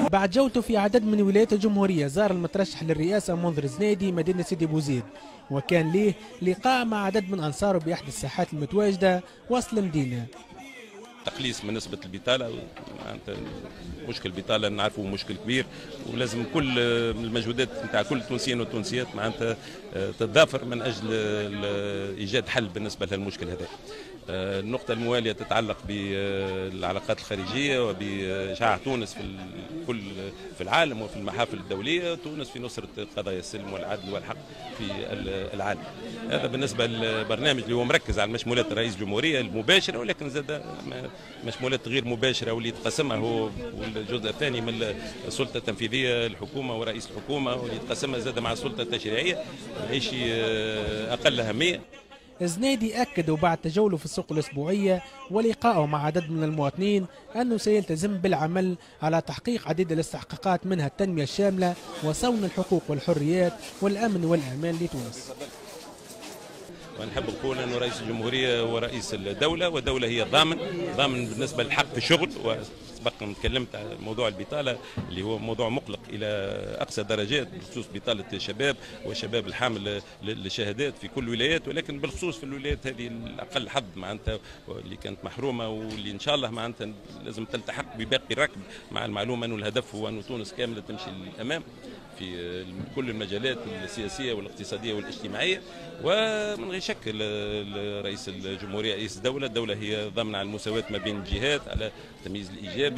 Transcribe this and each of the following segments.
بعد جولته في عدد من ولايات الجمهورية زار المترشح للرئاسة منذر زنيدي مدينة سيدي بوزيد، وكان ليه لقاء مع عدد من أنصاره بإحدى الساحات المتواجدة وسط المدينة. تقليص من نسبة البطالة، معناتها مشكل البطالة نعرفه مشكل كبير، ولازم كل المجهودات نتاع كل التونسيين والتونسيات معناتها تتضافر من أجل إيجاد حل بالنسبة للمشكل هذا. النقطة الموالية تتعلق بالعلاقات الخارجية وبإشعاع تونس في العالم وفي المحافل الدولية، تونس في نصرة قضايا السلم والعدل والحق في العالم. هذا بالنسبة للبرنامج اللي هو مركز على مشمولات الرئيس الجمهورية المباشرة، ولكن زاد مشمولات غير مباشرة واللي يتقسمها هو والجزء الثاني من السلطة التنفيذية الحكومة ورئيس الحكومة، واللي يتقسمها زاد مع السلطة التشريعية شيء أقل أهمية. زنيدي أكد بعد تجوله في السوق الأسبوعية ولقائه مع عدد من المواطنين أنه سيلتزم بالعمل على تحقيق عديد الاستحقاقات منها التنمية الشاملة وصون الحقوق والحريات والأمن والأمان لتونس. ونحب نقول أنه رئيس الجمهورية هو رئيس الدولة، والدولة هي ضامن بالنسبة للحق في الشغل. وسبق تكلمت على موضوع البطالة اللي هو موضوع مقلق إلى أقصى درجات بخصوص بطالة الشباب والشباب الحامل للشهادات في كل الولايات، ولكن بالخصوص في الولايات هذه الأقل حظ معناتها اللي كانت محرومة، واللي إن شاء الله معناتها لازم تلتحق بباقي الركب مع المعلومة أنه الهدف هو أن تونس كاملة تمشي للأمام في كل المجالات السياسية والاقتصادية والاجتماعية. ومن غير شك رئيس الجمهورية رئيس الدولة هي ضامنة على المساواة ما بين الجهات، على التمييز الإيجابي.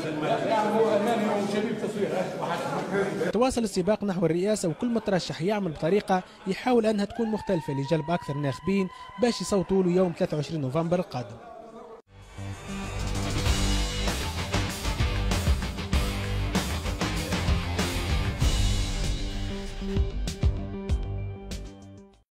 تواصل السباق نحو الرئاسة، وكل مترشح يعمل بطريقة يحاول أنها تكون مختلفة لجلب أكثر ناخبين باش يصوتوا له يوم 23 نوفمبر القادم.